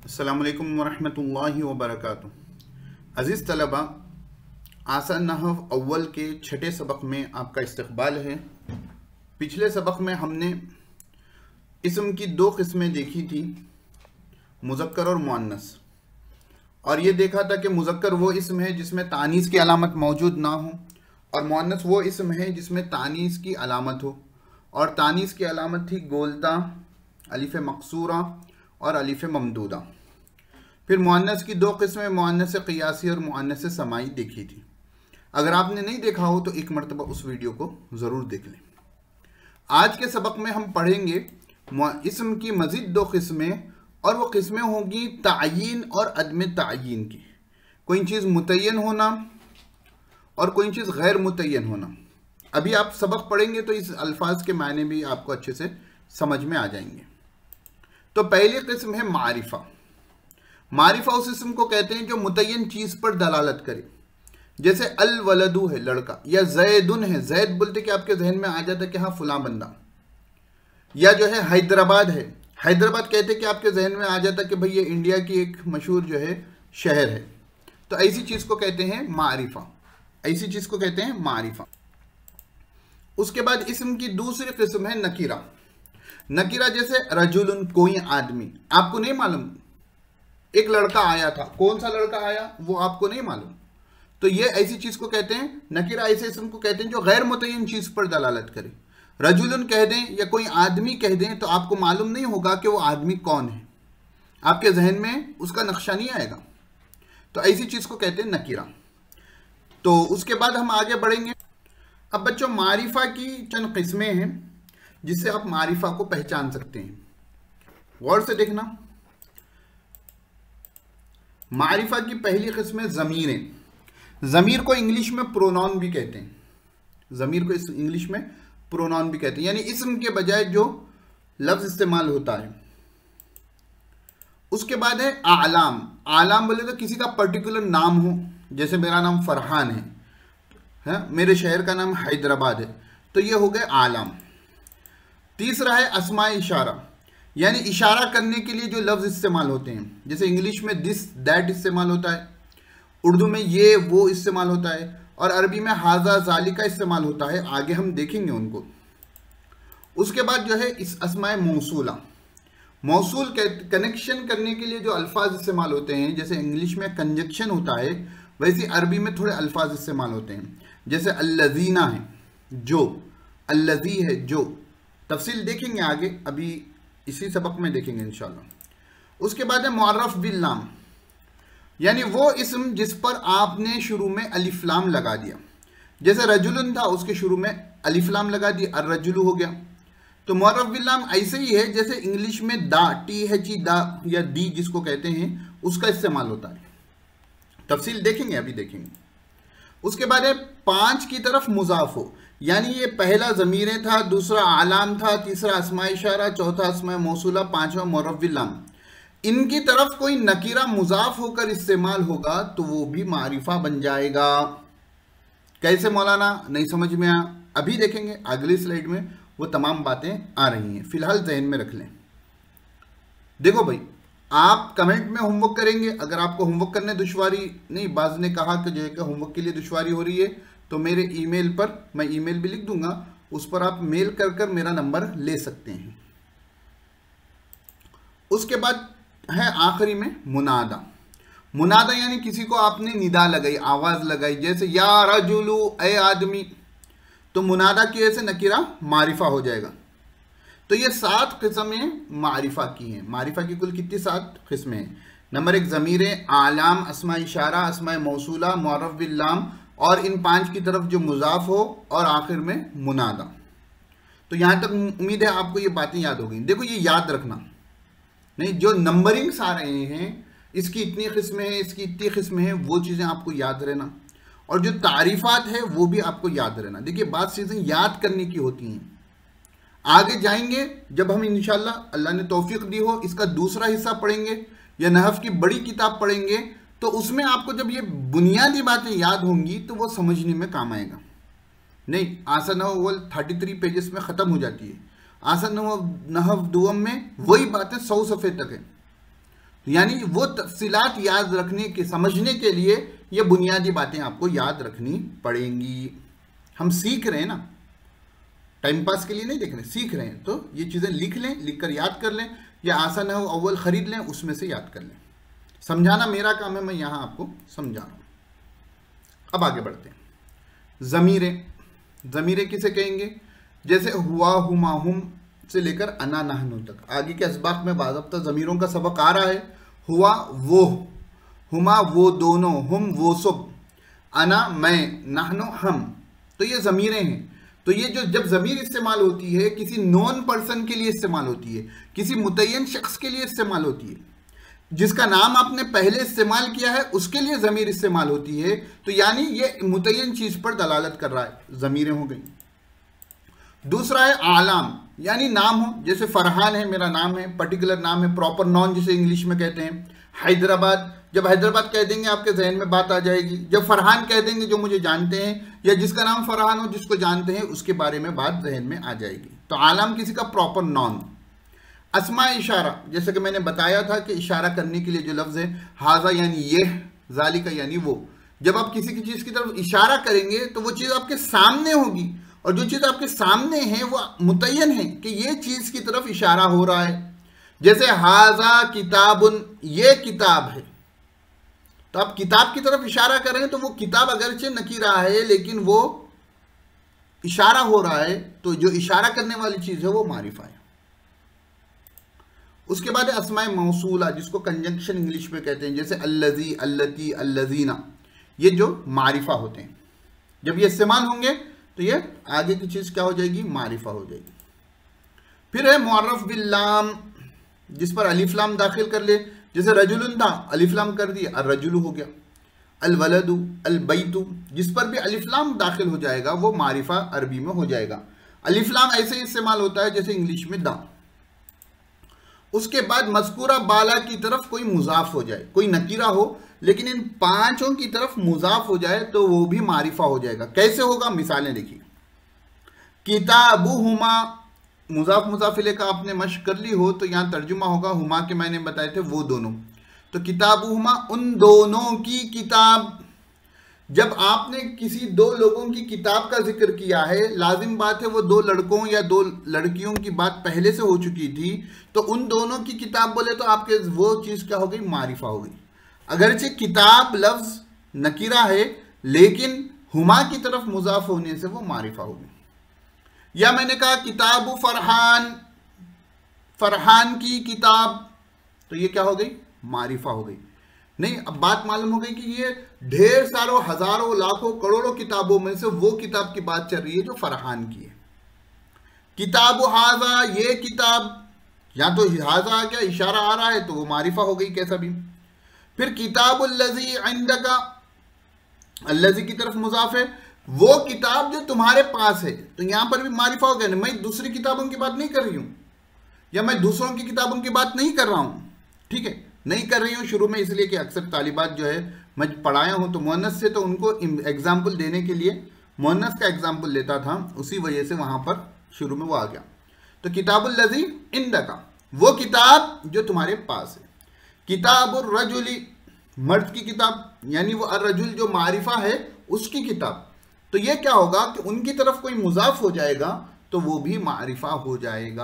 अस्सलामुअलैकुम वरहमतुल्लाहि वबरकातुहू। अज़ीज़ तलबा, आसान नहव अव्वल के छठे सबक में आपका इस्तक़बाल है। पिछले सबक में हमने इस्म की दो किस्में देखी थी, मुज़क्कर और मुअन्नस, और ये देखा था कि मुज़क्कर वो इस्म है जिसमें तानीस की अलामत मौजूद ना हो, और मुअन्नस वो इस्म है जिसमें तानीस की अलामत हो। और तानीस की अलामत थी गोलता, अलिफ मकसूरा और अलिफ ममदूदा। फिर मुअन्नस की दो किस्में मुअन्नस क़ियासी और मुअन्नस समाई देखी थी। अगर आपने नहीं देखा हो तो एक मरतबा उस वीडियो को ज़रूर देख लें। आज के सबक में हम पढ़ेंगे इस्म की मज़ीद दो किस्में, और वो किस्में होंगी तायीन और अदम तायीन की। कोई चीज़ मुतय्यन होना और कोई चीज़ गैर मुतय्यन होना। अभी आप सबक पढ़ेंगे तो इस अल्फाज के मायने भी आपको अच्छे से समझ में आ जाएंगे। तो पहली किस्म है मारिफा। मारिफा उस इस्म को कहते हैं जो मुतय्यन चीज़ पर दलालत करे। जैसे अल वलदू है लड़का, या जैदुन है, जैद बोलते कि आपके जहन में आ जाता है कि हाँ फुला बंदा। या जो है हैदराबाद है, हैदराबाद कहते कि आपके जहन में आ जाता कि भाई ये इंडिया की एक मशहूर जो है शहर है। तो ऐसी चीज़ को कहते हैं मारिफा, ऐसी चीज़ को कहते हैं मारिफा। उसके बाद इस्म की दूसरी किस्म है नकीरा। नकीरा जैसे रजुलन, कोई आदमी, आपको नहीं मालूम, एक लड़का आया था, कौन सा लड़का आया वो आपको नहीं मालूम, तो ये ऐसी चीज को कहते हैं नकीरा। ऐसे इस्म को कहते हैं जो गैर मुतय्यन चीज पर दलालत करे। रजुलन कह दें या कोई आदमी कह दें तो आपको मालूम नहीं होगा कि वो आदमी कौन है, आपके जहन में उसका नक्शा नहीं आएगा। तो ऐसी चीज को कहते हैं नकीरा। तो उसके बाद हम आगे बढ़ेंगे। अब बच्चों, मारिफा की चंद किस्में हैं जिससे आप मारिफा को पहचान सकते हैं। गौर से देखना। मारिफा की पहली किस्म है ज़मीरें। ज़मीर को इंग्लिश में प्रोनाउन भी कहते हैं। ज़मीर को इंग्लिश में प्रोनाउन भी कहते हैं, यानी इस्म के बजाय जो लफ्ज़ इस्तेमाल होता है। उसके बाद है आलाम। आलाम बोले तो किसी का पर्टिकुलर नाम हो, जैसे मेरा नाम फरहान है, मेरे शहर का नाम हैदराबाद है, तो ये हो गए आलाम। तीसरा है अस्माए इशारा, यानी इशारा करने के लिए जो लफ्ज़ इस्तेमाल होते हैं। जैसे इंग्लिश में दिस दैट इस्तेमाल होता है, उर्दू में ये वो इस्तेमाल होता है, और अरबी में हाजा जालिका इस्तेमाल होता है। आगे हम देखेंगे उनको। उसके बाद जो है इस अस्माए मौसूला। मौसूल कनेक्शन करने के लिए जो अल्फाज इस्तेमाल होते हैं, जैसे इंग्लिश में कंजक्शन होता है, वैसे अरबी में थोड़े अल्फाज इस्तेमाल होते हैं। जैसे अल्लज़ीना है जो, अल्लज़ी है जो। तफसील देखेंगे आगे, अभी इसी सबक में देखेंगे इंशाल्लाह। उसके बाद है मुअर्रफ बिल लाम, यानी वो इस्म जिस पर आपने शुरू में अलिफ लाम लगा दिया। जैसे रजुलन था, उसके शुरू में अलिफ लाम लगा दिया, अर्रजुलु हो गया। तो मुअर्रफ बिल लाम ऐसे ही है जैसे इंग्लिश में दा, THE दा या दी जिसको कहते हैं, उसका इस्तेमाल होता है। तफसील देखेंगे, अभी देखेंगे। उसके बाद है पांच की तरफ मुजाफ हो, यानी ये पहला ज़मीरें था, दूसरा आलाम था, तीसरा अस्माए इशारा, चौथा अस्माए मौसूला, पांचवा मुअर्रफ बिल लाम। इनकी तरफ कोई नकीरा मुजाफ होकर इस्तेमाल होगा तो वो भी मारिफा बन जाएगा। कैसे मौलाना, नहीं समझ में आया? अभी देखेंगे, अगली स्लाइड में वो तमाम बातें आ रही हैं, फिलहाल जहन में रख लें। देखो भाई, आप कमेंट में होमवर्क करेंगे। अगर आपको होमवर्क करने दुश्वारी नहीं, बाज ने कहा कि जो है कि होमवर्क के लिए दुश्वारी हो रही है, तो मेरे ईमेल पर, मैं ईमेल भी लिख दूंगा, उस पर आप मेल कर कर मेरा नंबर ले सकते हैं। उसके बाद है आखिरी में मुनादा। मुनादा यानी किसी को आपने निदा लगाई, आवाज लगाई, जैसे या रजुलु, ए आदमी, तो मुनादा की वजह से नकीरा मारिफा हो जाएगा। तो ये 7 किस्में मारिफा की हैं। मारिफा की कुल कितनी 7 किस्में हैं? नंबर 1 ज़मीरें, आलाम, अस्माए इशारा, अस्माए मौसूला, मुअर्रफ बिल लाम, और इन 5 की तरफ जो मुजाफ हो, और आखिर में मुनादा। तो यहाँ तक उम्मीद है आपको ये बातें याद हो गई। देखो, ये याद रखना नहीं, जो नंबरिंग्स आ रहे हैं, इसकी इतनी किस्में हैं, इसकी इतनी किस्में हैं, वो चीज़ें आपको याद रहना, और जो तारीफात है वो भी आपको याद रहना। देखिए, बात चीज़ें याद करने की होती हैं। आगे जाएंगे जब हम इंशाल्लाह, अल्लाह ने तौफीक दी हो, इसका दूसरा हिस्सा पढ़ेंगे या नहव की बड़ी किताब पढ़ेंगे, तो उसमें आपको जब ये बुनियादी बातें याद होंगी तो वो समझने में काम आएगा। नहीं, आसान नहव 33 पेजेस में ख़त्म हो जाती है। आसान नहव दुअम में वही बातें 100 सफ़े तक है। यानी वो तफसीलात याद रखने के, समझने के लिए ये बुनियादी बातें आपको याद रखनी पड़ेंगी। हम सीख रहे हैं ना, टाइम पास के लिए नहीं देख रहे, सीख रहे हैं, तो ये चीज़ें लिख लें, लिख कर याद कर लें, या आसान नहव अव्वल ख़रीद लें, उसमें से याद कर लें। समझाना मेरा काम है, मैं यहाँ आपको समझा रहा हूँ। अब आगे बढ़ते हैं। ज़मीरें, ज़मीरें किसे कहेंगे? जैसे हुआ, हुमा, हुम से लेकर अना, नहनु तक। आगे के असबाक में बाज़ाब्ता ज़मीरों का सबक आ रहा है। हुआ वो, हुमा वो दोनों, हुम वो सब, अना मैं, नहनु हम। तो ये ज़मीरें हैं। तो ये जो जब ज़मीर इस्तेमाल होती है, किसी नॉन पर्सन के लिए इस्तेमाल होती है, किसी मुतय्यन शख्स के लिए इस्तेमाल होती है, जिसका नाम आपने पहले इस्तेमाल किया है उसके लिए ज़मीर इस्तेमाल होती है। तो यानी ये मुतय्यन चीज़ पर दलालत कर रहा है, ज़मीरें हो गई। दूसरा है आलाम, यानी नाम हो, जैसे फरहान है मेरा नाम है, पर्टिकुलर नाम है, प्रॉपर नॉन जिसे इंग्लिश में कहते हैं। हैदराबाद, जब हैदराबाद कह देंगे आपके जहन में बात आ जाएगी। जब फरहान कह देंगे, जो मुझे जानते हैं या जिसका नाम फरहान हो, जिसको जानते हैं, उसके बारे में बात जहन में आ जाएगी। तो आलाम किसी का प्रॉपर नॉन। अस्मा इशारा, जैसे कि मैंने बताया था कि इशारा करने के लिए जो लफ्ज़ है हाजा यानी ये, जालिका यानी वो। जब आप किसी की चीज़ की तरफ इशारा करेंगे तो वो चीज़ आपके सामने होगी, और जो चीज़ आपके सामने है वो मुतय्यन है कि ये चीज़ की तरफ इशारा हो रहा है। जैसे हाजा किताबुन, ये किताब है, तो आप किताब की तरफ इशारा करें तो वो किताब अगरचे नकीरा है, लेकिन वो इशारा हो रहा है, तो जो इशारा करने वाली चीज़ है वो मारिफा है। उसके बाद अस्माए मौसूला, जिसको कंजंक्शन इंग्लिश में कहते हैं, जैसे अल्लजी, अल्लती, अल्लजीना, ये जो मारिफा होते हैं, जब ये इस्तेमाल होंगे तो ये आगे की चीज़ क्या हो जाएगी? मारिफा हो जाएगी। फिर है मुअर्रफ बिल्लाम, जिस पर अलिफ लाम दाखिल कर ले, जैसे रजुलन था, अलिफ लाम कर दिया, अर्रजुलु हो गया। अल वलदु, अल बैतु, जिस पर भी अलिफ लाम दाखिल हो जाएगा वो मारिफा अरबी में हो जाएगा। अलिफ लाम ऐसे ही इस्तेमाल होता है जैसे इंग्लिश में दा। उसके बाद मज़कूरा बाला की तरफ कोई मुजाफ हो जाए, कोई नकीरा हो, लेकिन इन पांचों की तरफ मुजाफ हो जाए तो वो भी मारिफा हो जाएगा। कैसे होगा? मिसालें देखिए। किताबुहुमा, मुजाफ मुजाफिले का आपने मश्क कर ली हो तो यहाँ तर्जुमा होगा, हुमा के मैंने बताए थे वो दोनों, तो किताबुहुमा उन दोनों की किताब। जब आपने किसी दो लोगों की किताब का जिक्र किया है, लाजिम बात है वो दो लड़कों या दो लड़कियों की बात पहले से हो चुकी थी, तो उन दोनों की किताब बोले तो आपके वो चीज़ क्या हो गई? मारिफा हो गई। अगरचे किताब लफ्ज़ नकीरा है, लेकिन हुमा की तरफ मुजाफ होने से वो मारिफा हो गई। या मैंने कहा किताब फरहान, फरहान की किताब, तो ये क्या हो गई? मारिफा हो गई। नहीं, अब बात मालूम हो गई कि ये ढेर सारों, हजारों, लाखों, करोड़ों किताबों में से वो किताब की बात चल रही है जो फरहान की है। किताब हाजा, ये किताब, या तो हाजा आ गया, इशारा आ रहा है तो वो मारिफा हो गई कैसा भी। फिर किताबुल्लज़ी इंदका, अल्लज़ी की तरफ मुजाफ है, वो किताब जो तुम्हारे पास है, तो यहां पर भी मारिफा हो गया। मैं दूसरी किताबों की बात नहीं कर रही हूं, या मैं दूसरों की किताबों की बात नहीं कर रहा हूं, ठीक है, नहीं कर रही हूं शुरू में, इसलिए कि अक्सर तालिबात जो है मैं पढ़ाया हूं तो मुअन्नस से, तो उनको एग्जाम्पल देने के लिए मुअन्नस का एग्जाम्पल लेता था, उसी वजह से वहां पर शुरू में वो आ गया। तो किताबुल्लज़ी इंदका, वो किताब जो तुम्हारे पास है। किताबुर रजुली, मर्द की किताब, यानी वो अर्रजुल जो मारिफा है उसकी किताब। तो ये क्या होगा कि उनकी तरफ कोई मुजाफ हो जाएगा तो वो भी मारिफा हो जाएगा।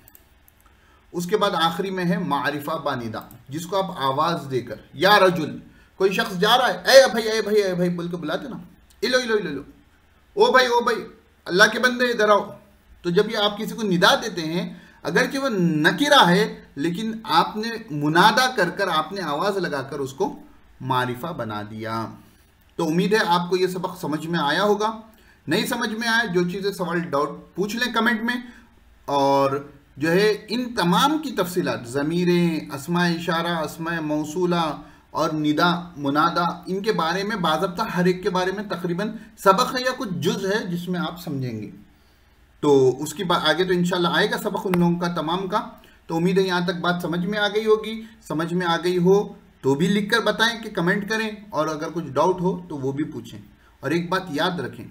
उसके बाद आखिरी में है मारिफा बानिदा, जिसको आप आवाज देकर, या रजुल, कोई शख्स जा रहा है, ए भाई, ए भाई, ए भाई बोल के बुलाते ना, इलो इलो इलो इलो, ओ भाई, ओ भाई, अल्लाह के बंदे इधर आओ। तो जब ये आप किसी को निदा देते हैं, अगर कि वो नकीरा है, लेकिन आपने मुनादा कर कर, आपने आवाज लगाकर उसको मारिफा बना दिया। तो उम्मीद है आपको ये सबक समझ में आया होगा। नहीं समझ में आया, जो चीज़ें सवाल डाउट पूछ लें कमेंट में, और जो है इन तमाम की तफसीलात, ज़मीरें, अस्मा इशारा, अस्मा मौसूला और निदा, मुनादा, इनके बारे में बाज़ाब्ता हर एक के बारे में तकरीबन सबक है या कुछ जुज़ है जिसमें आप समझेंगे। तो उसकी आगे तो इंशाल्लाह आएगा सबक उन लोगों का तमाम का। तो उम्मीद है यहाँ तक बात समझ में आ गई होगी। समझ में आ गई हो तो भी लिख कर बताएं, कि कमेंट करें, और अगर कुछ डाउट हो तो वो भी पूछें। और एक बात याद रखें,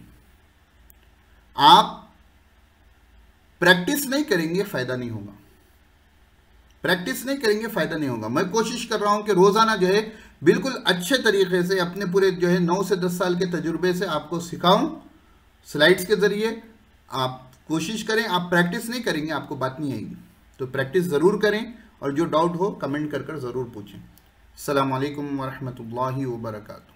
आप प्रैक्टिस नहीं करेंगे फ़ायदा नहीं होगा। प्रैक्टिस नहीं करेंगे फ़ायदा नहीं होगा। मैं कोशिश कर रहा हूँ कि रोज़ाना जो है बिल्कुल अच्छे तरीके से अपने पूरे जो है 9 से 10 साल के तजुर्बे से आपको सिखाऊं स्लाइड्स के ज़रिए। आप कोशिश करें, आप प्रैक्टिस नहीं करेंगे आपको बात नहीं आएगी, तो प्रैक्टिस ज़रूर करें और जो डाउट हो कमेंट कर ज़रूर पूछें। अस्सलामु अलैकुम वरहमतुल्लाहि वबरकातुहू।